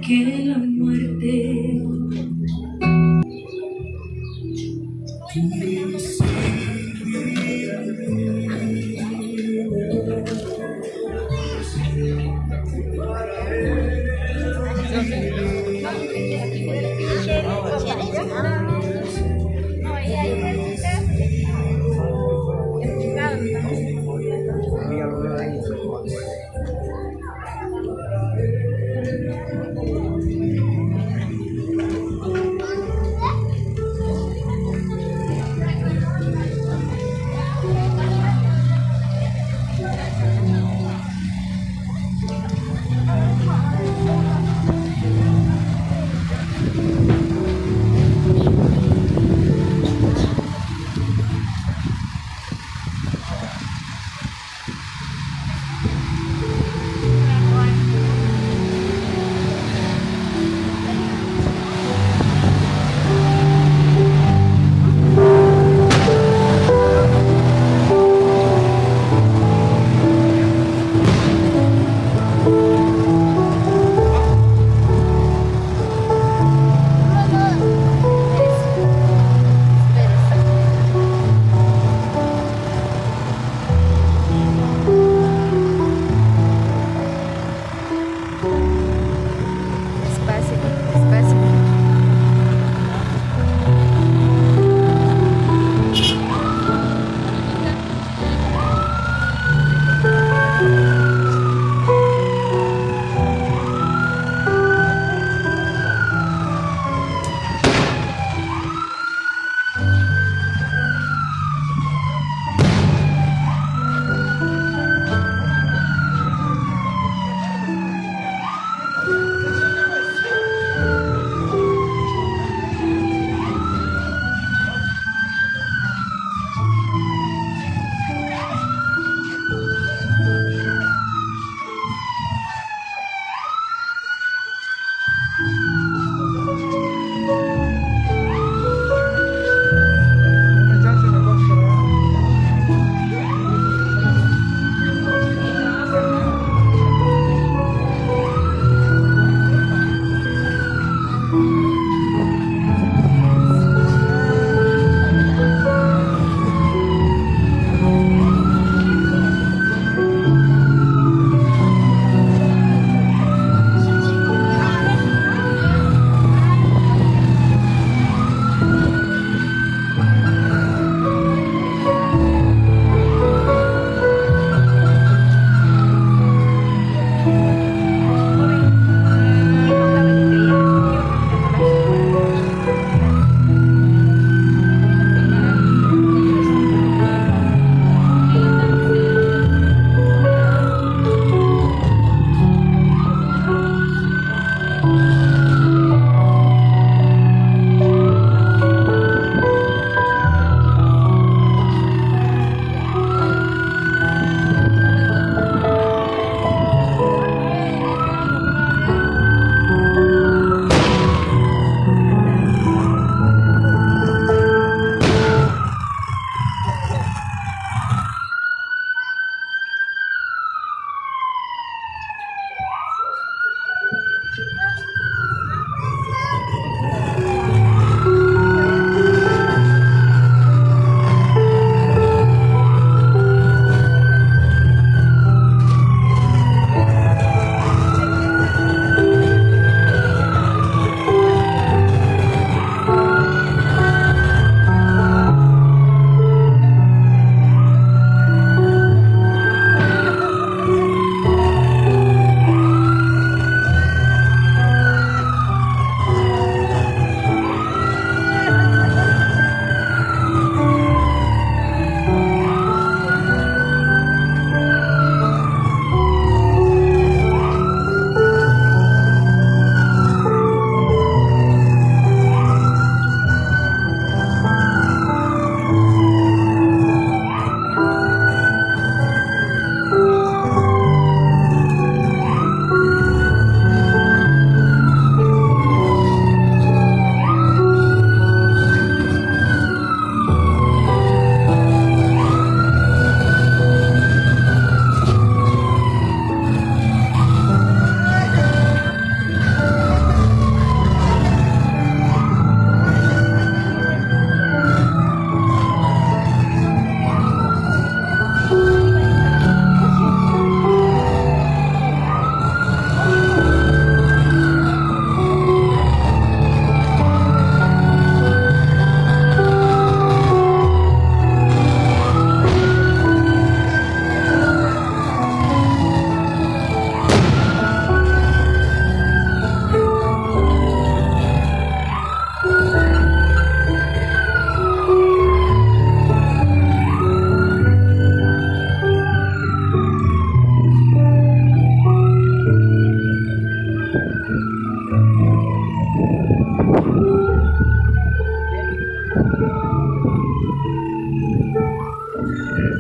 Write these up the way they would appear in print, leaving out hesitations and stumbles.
que la muerte.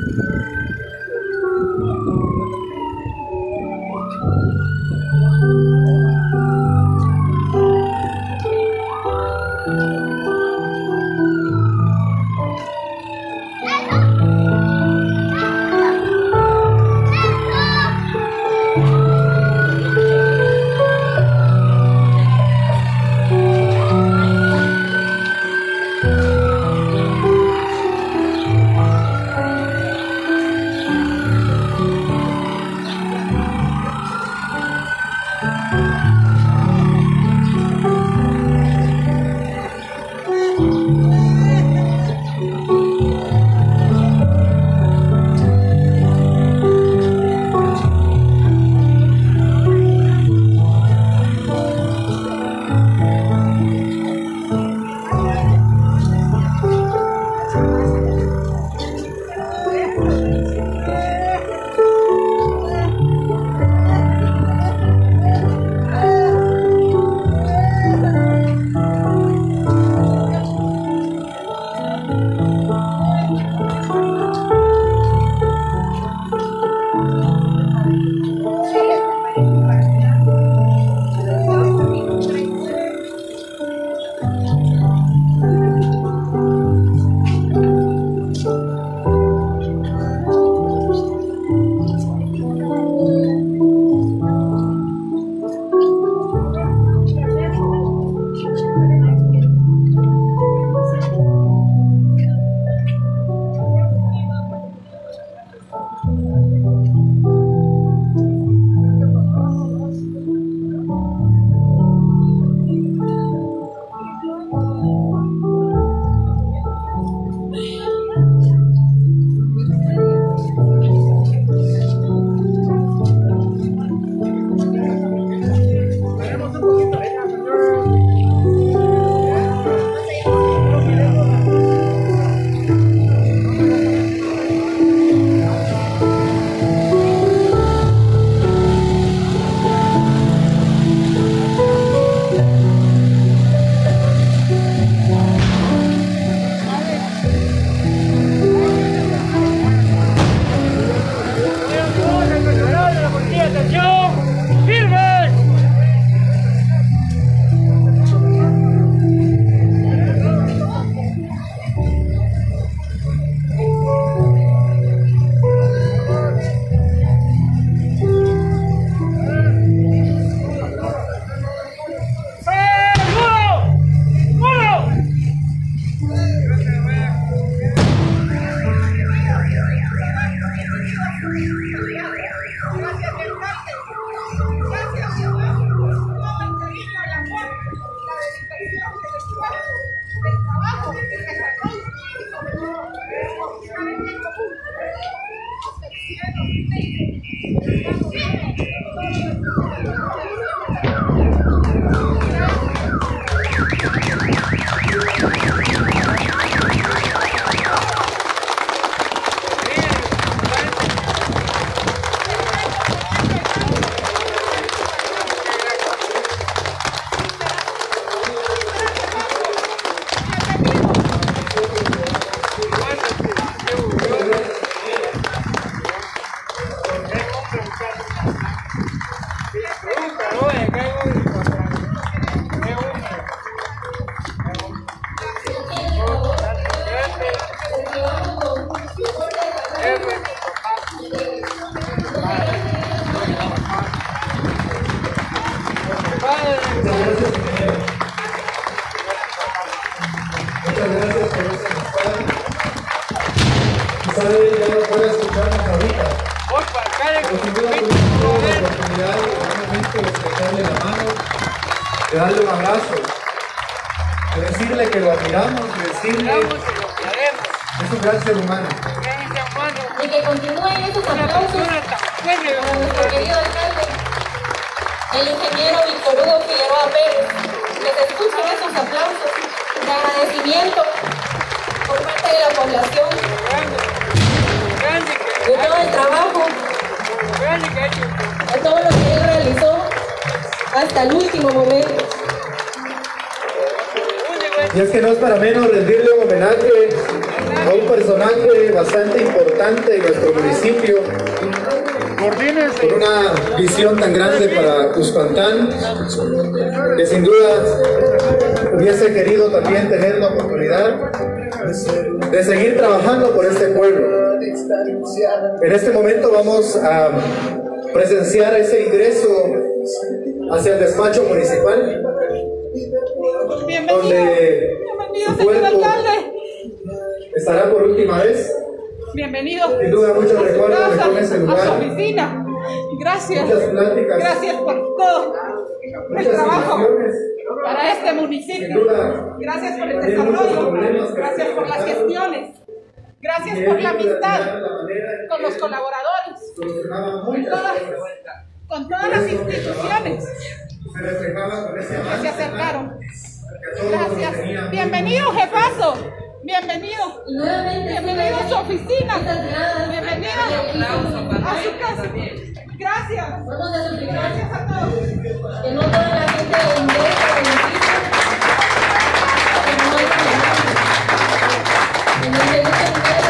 de darle un abrazo, de decirle que lo admiramos, de decirle que es un gran ser humano. Y que continúen esos aplausos para nuestro querido alcalde, el ingeniero Víctor Hugo Figueroa Pérez. Que se escuchen esos aplausos de agradecimiento por parte de la población de todo el trabajo, de todo lo que él realizó hasta el último momento. Y es que no es para menos rendirle un homenaje a un personaje bastante importante en nuestro municipio, con una visión tan grande para Cuscantán, que sin duda hubiese querido también tener la oportunidad de seguir trabajando por este pueblo. En este momento vamos a presenciar ese ingreso hacia el despacho municipal, donde su cuerpo estará por última vez. Bienvenido. Sin duda muchos recuerdos de con ese a su lugar. oficina. Gracias. Muchas pláticas. Gracias por todo el Muchas trabajo situaciones. para este Sin municipio. duda, Gracias por el también muchos desarrollo. problemas que Gracias por las gestiones. Gracias por la amistad con los colaboradores, solucionaba con muchas todas, cosas. con todas las instituciones Se reflejaba con ese que avance se acercaron. que a todos nos tenía Gracias. muy Bienvenido, jefazo. Bienvenido. Y nuevamente, Bienvenido a su oficina. estas gradas, Bienvenido a su casa. Gracias. vamos a suplicar Gracias a todos. que no toda la gente ingrese al edificio, que no hay que en el edificio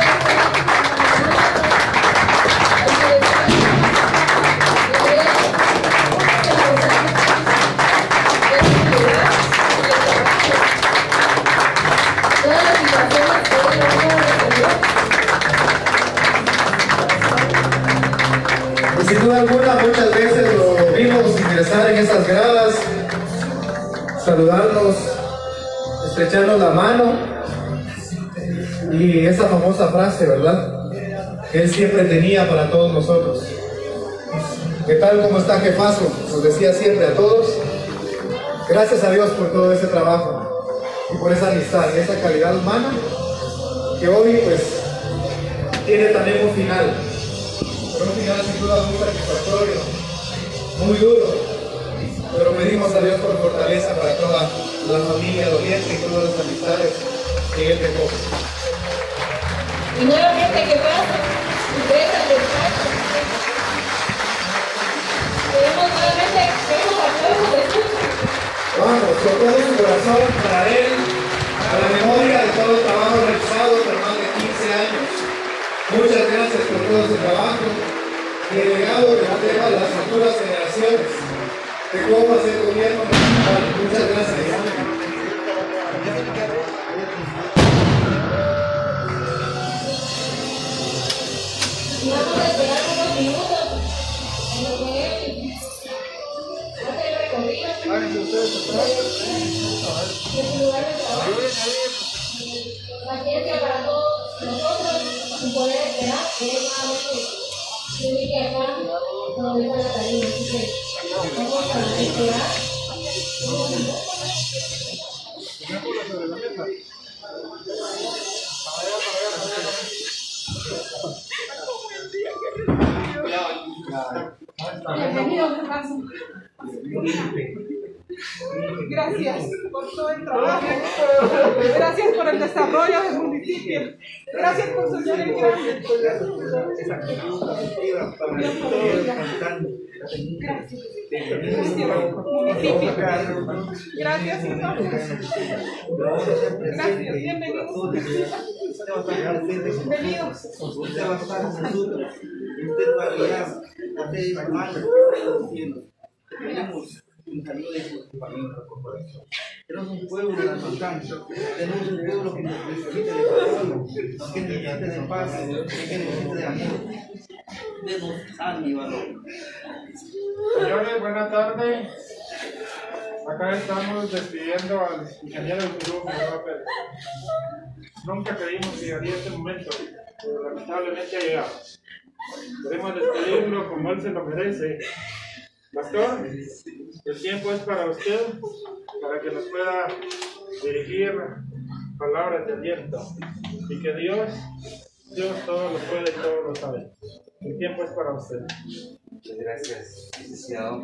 todas las situaciones que hoy vamos a resolver. Y sin duda alguna, muchas veces lo vimos ingresar en esas gradas, saludarnos, estrecharnos la mano, y esa famosa frase, ¿verdad?, que él siempre tenía para todos nosotros. ¿Qué tal? ¿Cómo está, jefazo? Nos decía siempre a todos. Gracias a Dios por todo ese trabajo y por esa amistad, esa calidad humana que hoy pues tiene también un final. Pero un final sin duda muy satisfactorio, muy duro, pero pedimos a Dios por fortaleza para toda la familia doliente y todas las amistades que Él dejó. Y nuevamente, ¿qué pasa? Ingresa al despacho. Queremos nuevamente que esos aplausos se escuchen. Vamos, con todo su corazón para Él, a la memoria de todo el trabajo realizado por más de 15 años. Muchas gracias por todo su trabajo y el legado que nos deja a las futuras generaciones de cómo hacer gobierno municipal. Muchas gracias. Y vamos a esperar unos minutos en lo que él hace el recorrido de su lugar de trabajo. Paciencia para todos nosotros y poder esperar que él nuevamente se ubique acá donde está la tarima. Así que vamos a esperar unos minutos. Bienvenido, jefazo. Gracias por todo el trabajo. Gracias por el desarrollo del municipio. Gracias por soñar en grande. Gracias. Gracias, municipio. Gracias, entonces. Gracias, bienvenidos. Bienvenidos. Usted va a estar con nosotros. Usted va a guiar a seis hermanos. Tenemos un saludo de su compañero de corporación. Tenemos un pueblo de la montaña. Tenemos un pueblo que nos necesita de perdón, que necesita de paz, que necesita de amor. Denos ánimo, valor. Señores, buenas tardes. Acá estamos despidiendo al ingeniero Ucurú Figueroa Pérez. Nunca creímos que llegaría este momento, pero lamentablemente ha llegado. Queremos despedirlo como él se lo merece. Pastor, el tiempo es para usted, para que nos pueda dirigir palabras de aliento. Y que Dios todo lo puede y todo lo sabe. El tiempo es para usted. Muchas gracias, licenciado.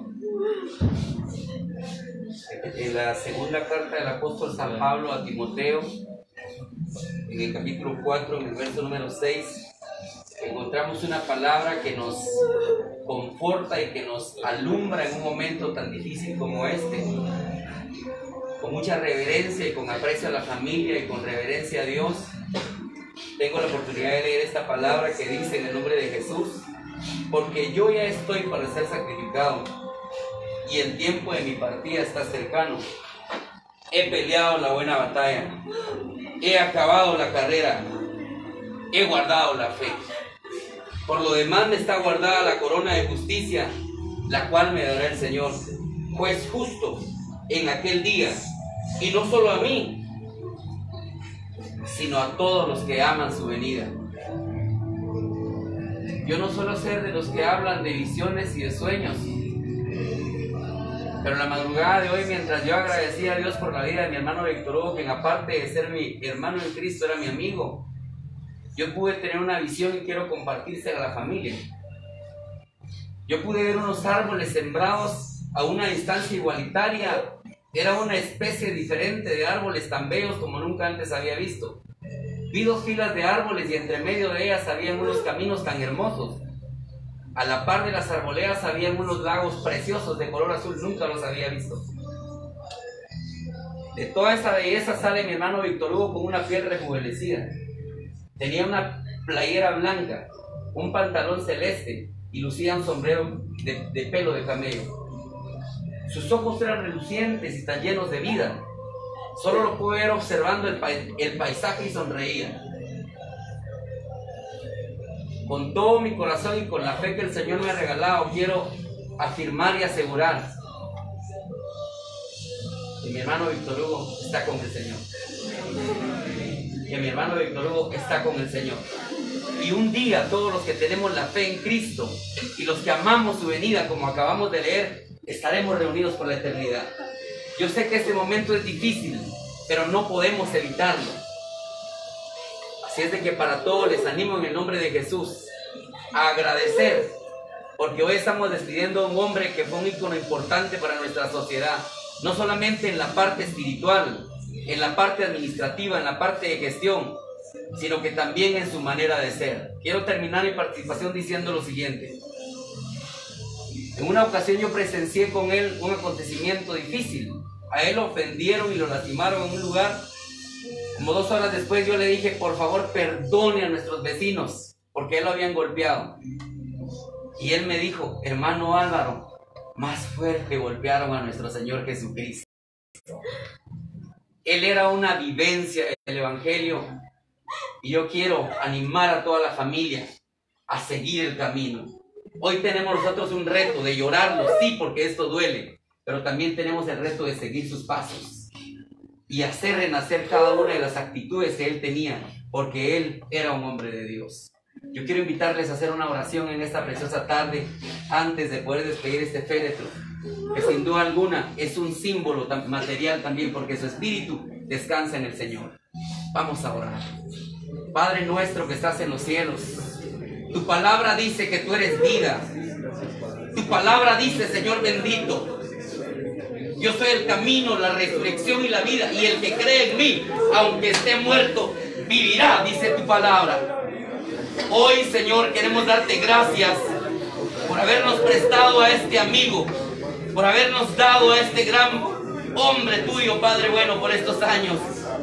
En la segunda carta del apóstol San Pablo a Timoteo, en el capítulo 4, en el verso número 6, encontramos una palabra que nos conforta y que nos alumbra en un momento tan difícil como este. Con mucha reverencia y con aprecio a la familia y con reverencia a Dios, tengo la oportunidad de leer esta palabra que dice en el nombre de Jesús, porque yo ya estoy para ser sacrificado y el tiempo de mi partida está cercano. He peleado la buena batalla, he acabado la carrera, he guardado la fe. Por lo demás me está guardada la corona de justicia, la cual me dará el Señor, juez justo, en aquel día, y no solo a mí, sino a todos los que aman su venida. Yo no suelo ser de los que hablan de visiones y de sueños, pero la madrugada de hoy, mientras yo agradecía a Dios por la vida de mi hermano Víctor Hugo, quien aparte de ser mi hermano en Cristo era mi amigo, yo pude tener una visión y quiero compartírsela a la familia. Yo pude ver unos árboles sembrados a una distancia igualitaria. Era una especie diferente de árboles tan bellos como nunca antes había visto. Vi 2 filas de árboles y entre medio de ellas habían unos caminos tan hermosos. A la par de las arboledas habían unos lagos preciosos de color azul, nunca los había visto. De toda esa belleza sale mi hermano Víctor Hugo con una piel rejuvenecida. Tenía una playera blanca, un pantalón celeste y lucía un sombrero de pelo de camello. Sus ojos eran relucientes y tan llenos de vida. Solo lo pude ver observando el paisaje y sonreía. Con todo mi corazón y con la fe que el Señor me ha regalado, quiero afirmar y asegurar que mi hermano Víctor Hugo está con el Señor. Que mi hermano Víctor Hugo está con el Señor. Y un día todos los que tenemos la fe en Cristo y los que amamos su venida, como acabamos de leer, estaremos reunidos por la eternidad. Yo sé que este momento es difícil, pero no podemos evitarlo. Así es de que para todos les animo en el nombre de Jesús a agradecer, porque hoy estamos despidiendo a un hombre que fue un ícono importante para nuestra sociedad, no solamente en la parte espiritual, en la parte administrativa, en la parte de gestión, sino que también en su manera de ser. Quiero terminar mi participación diciendo lo siguiente. En una ocasión yo presencié con él un acontecimiento difícil. A él lo ofendieron y lo lastimaron en un lugar. Como 2 horas después yo le dije, por favor perdone a nuestros vecinos, porque él lo habían golpeado. Y él me dijo, hermano Álvaro, más fuerte golpearon a nuestro Señor Jesucristo. Él era una vivencia del Evangelio. Y yo quiero animar a toda la familia a seguir el camino. Hoy tenemos nosotros un reto de llorarlo, sí, porque esto duele, pero también tenemos el reto de seguir sus pasos y hacer renacer cada una de las actitudes que él tenía, porque él era un hombre de Dios. Yo quiero invitarles a hacer una oración en esta preciosa tarde antes de poder despedir este féretro, que sin duda alguna es un símbolo material también, porque su espíritu descansa en el Señor. Vamos a orar. Padre nuestro que estás en los cielos, tu palabra dice que tú eres vida. Tu palabra dice, Señor bendito, yo soy el camino, la resurrección y la vida, y el que cree en mí, aunque esté muerto, vivirá, dice tu palabra. Hoy, Señor, queremos darte gracias por habernos prestado a este amigo, por habernos dado a este gran hombre tuyo, Padre bueno, por estos años.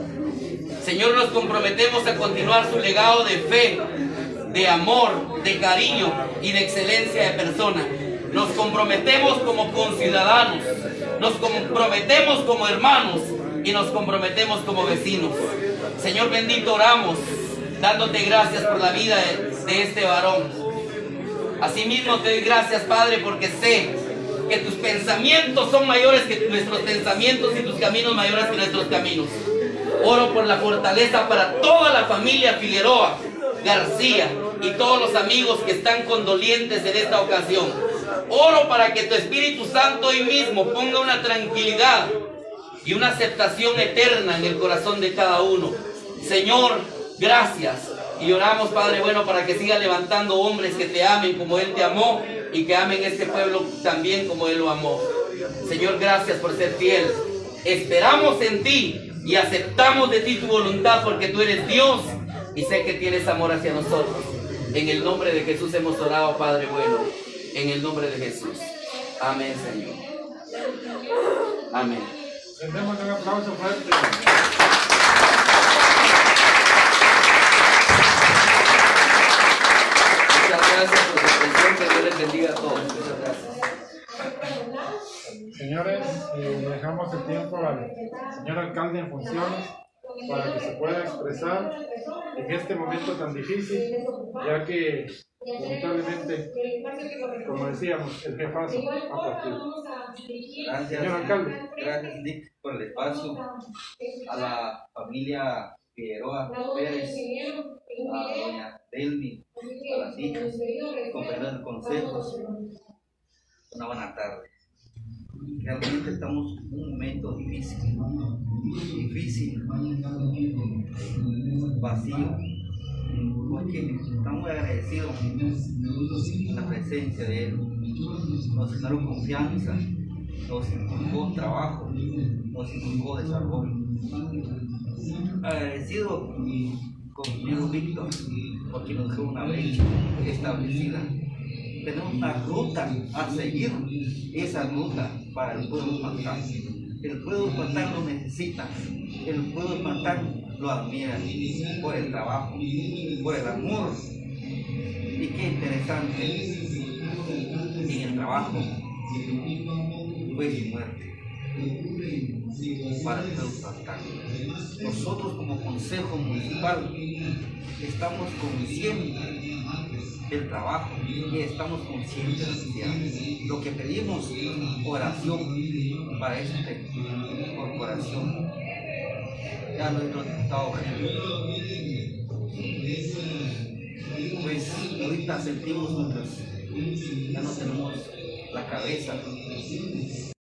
Señor, nos comprometemos a continuar su legado de fe, de amor, de cariño y de excelencia de persona. Nos comprometemos como conciudadanos, nos comprometemos como hermanos y nos comprometemos como vecinos. Señor bendito, oramos dándote gracias por la vida de este varón. Asimismo te doy gracias, Padre, porque sé que tus pensamientos son mayores que nuestros pensamientos y tus caminos mayores que nuestros caminos. Oro por la fortaleza para toda la familia Figueroa García y todos los amigos que están condolientes en esta ocasión. Oro para que tu Espíritu Santo hoy mismo ponga una tranquilidad y una aceptación eterna en el corazón de cada uno. Señor, gracias. Y oramos, Padre bueno, para que siga levantando hombres que te amen como Él te amó y que amen este pueblo también como Él lo amó. Señor, gracias por ser fiel. Esperamos en ti y aceptamos de ti tu voluntad, porque tú eres Dios y sé que tienes amor hacia nosotros. En el nombre de Jesús hemos orado, Padre bueno. En el nombre de Jesús. Amén, Señor. Amén. Tendremos un aplauso fuerte. damos el tiempo al señor alcalde en funciones para que se pueda expresar en este momento tan difícil, ya que lamentablemente, como decíamos, el jefazo ha partido. Gracias, Señor alcalde. Gracias, Nick, por el espacio. A la familia Figueroa Pérez, a doña Delmi, a las hijas, compañeros de consejos, una buena tarde. Realmente estamos en un momento difícil, vacío, porque estamos muy agradecidos en la presencia de Él. Nos dieron confianza, nos inculcó trabajo, nos inculcó desarrollo. Agradecido con mi amigo Víctor, porque nos dejó una brecha establecida. Tenemos una ruta a seguir, esa ruta para el pueblo Mantán. El pueblo Mantán lo necesita, el pueblo Mantán lo admira por el trabajo, por el amor. Y qué interesante, en el trabajo pues y muerte para el pueblo Mantán. Nosotros como Consejo Municipal estamos conscientes del trabajo y estamos conscientes de la necesidad. Lo que pedimos, oración para esta corporación. Ya nuestro diputado pues ahorita sentimos ya no tenemos la cabeza